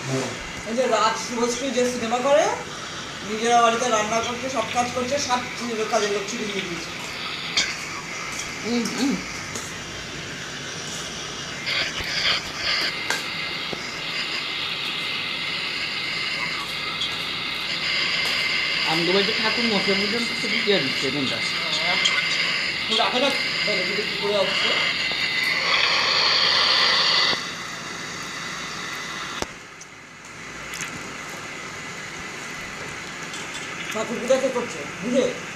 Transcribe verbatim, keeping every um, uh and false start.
এই যে রাজ শুভশ্রী যে সিনেমা করে নিজেরা বাড়িতে রান্না করছে, সব কাজ করছে, সব কাজের লোক ছুটি দিয়ে দিয়েছে। আমি বলছি ঠাকুর মশাই পর্যন্ত ছুটি দিয়ে দিচ্ছে কোনটা রাখা যাক কি করে আসছে। ঠাকুর পূজা কে করছে বুঝে